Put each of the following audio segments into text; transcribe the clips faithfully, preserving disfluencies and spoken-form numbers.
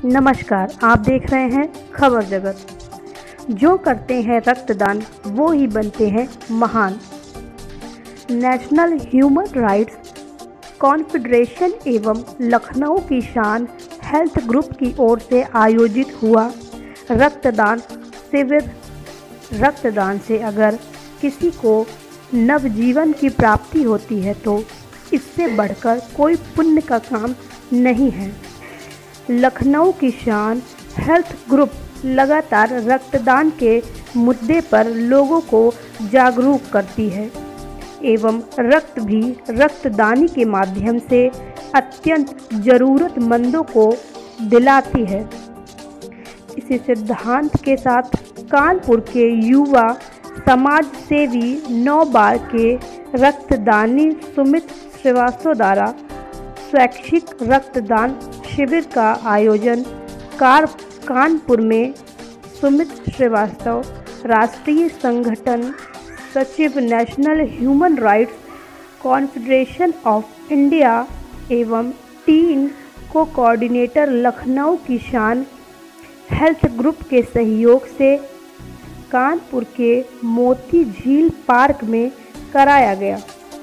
नमस्कार, आप देख रहे हैं खबर जगत। जो करते हैं रक्तदान वो ही बनते हैं महान। नेशनल ह्यूमन राइट्स कॉन्फेडरेशन एवं लखनऊ की शान हेल्थ ग्रुप की ओर से आयोजित हुआ रक्तदान शिविर। रक्तदान से अगर किसी को नवजीवन की प्राप्ति होती है तो इससे बढ़कर कोई पुण्य का काम नहीं है। लखनऊ की शान हेल्थ ग्रुप लगातार रक्तदान के मुद्दे पर लोगों को जागरूक करती है एवं रक्त भी रक्तदानी के माध्यम से अत्यंत ज़रूरतमंदों को दिलाती है। इसी सिद्धांत के साथ कानपुर के युवा समाज सेवी नौ बार के रक्तदानी सुमित श्रीवास्तव द्वारा स्वैच्छिक रक्तदान शिविर का आयोजन कार कानपुर में सुमित श्रीवास्तव राष्ट्रीय संगठन सचिव national human rights confederation of India एवं टीन को कोऑर्डिनेटर लखनऊ की शान हेल्थ ग्रुप के सहयोग से कानपुर के मोती झील पार्क में कराया गया।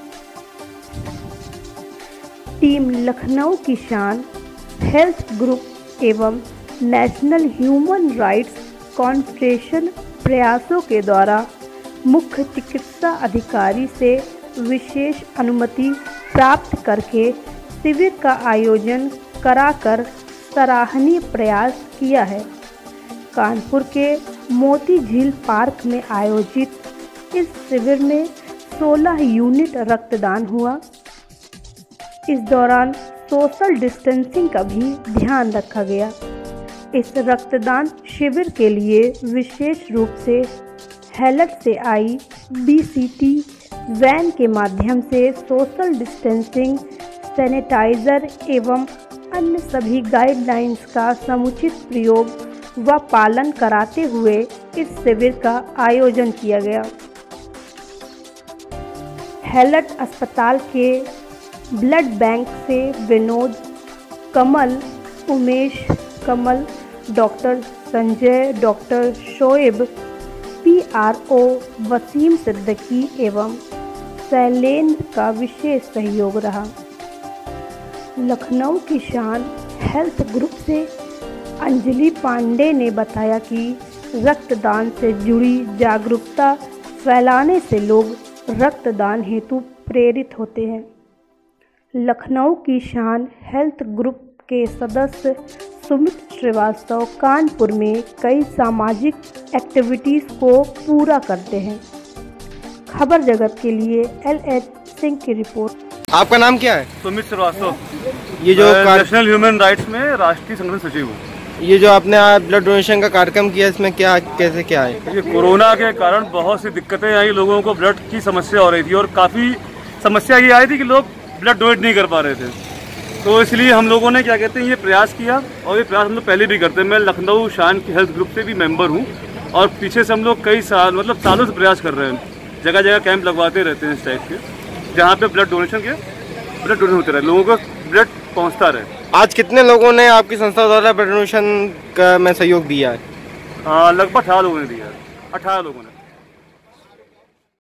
टीम लखनऊ की शान हेल्थ ग्रुप एवं नेशनल ह्यूमन राइट्स कॉन्फेडरेशन प्रयासों के द्वारा मुख्य चिकित्सा अधिकारी से विशेष अनुमति प्राप्त करके शिविर का आयोजन कराकर सराहनीय प्रयास किया है। कानपुर के मोती झील पार्क में आयोजित इस शिविर में सोलह यूनिट रक्तदान हुआ। इस दौरान सोशल डिस्टेंसिंग का भी ध्यान रखा गया। इस रक्तदान शिविर के लिए विशेष रूप से हेलट से आई बीसीटी वैन के माध्यम से सोशल डिस्टेंसिंग, सैनिटाइज़र एवं अन्य सभी गाइडलाइंस का समुचित प्रयोग व पालन कराते हुए इस शिविर का आयोजन किया गया। हेलट अस्पताल के ब्लड बैंक से Vinod, Kamal, Umesh, Kamal, doctor Sanjay, doctor Shoaib, PRO Waseem Siddiqui एवं शैलेंद्र का विशेष सहयोग रहा। लखनऊ की शान हेल्थ ग्रुप से अंजलि पांडे ने बताया कि रक्तदान से जुड़ी जागरूकता फैलाने से लोग रक्तदान हेतु प्रेरित होते हैं। लखनऊ की शान हेल्थ ग्रुप के सदस्य सुमित श्रीवास्तव कानपुर में कई सामाजिक एक्टिविटीज़ को पूरा करते हैं। खबर जगत के लिए एल एच सिंह की रिपोर्ट। आपका नाम क्या है? सुमित श्रीवास्तव। ये जो नेशनल ह्यूमन राइट्स में राष्ट्रीय संगठन सचिव हूँ। ये जो आपने ब्लड डोनेशन का कार्यक्रम किया, इसमें क्या कैसे क्या है? ये कोरोना के कारण बहुत सी दिक्कतें आई, लोगों को ब्लड की समस्या हो रही थी और काफ़ी समस्या ये आई थी कि लोग ब्लड डोनेट नहीं कर पा रहे थे। तो इसलिए हम लोगों ने क्या कहते हैं ये प्रयास किया और ये प्रयास हम लोग पहले भी करते हैं। मैं लखनऊ शान की हेल्थ ग्रुप से भी मेंबर हूँ और पीछे से हम लोग कई साल मतलब सालों से प्रयास कर रहे हैं। जगह जगह कैंप लगवाते रहते हैं इस टाइप के, जहाँ पे ब्लड डोनेशन के ब्लड डोनेट होते रहे, लोगों को ब्लड पहुँचता रहे। आज कितने लोगों ने आपकी संस्था द्वारा ब्लड डोनेशन का में सहयोग दिया है? लगभग अठारह लोगों ने दिया है। अठारह लोगों ने।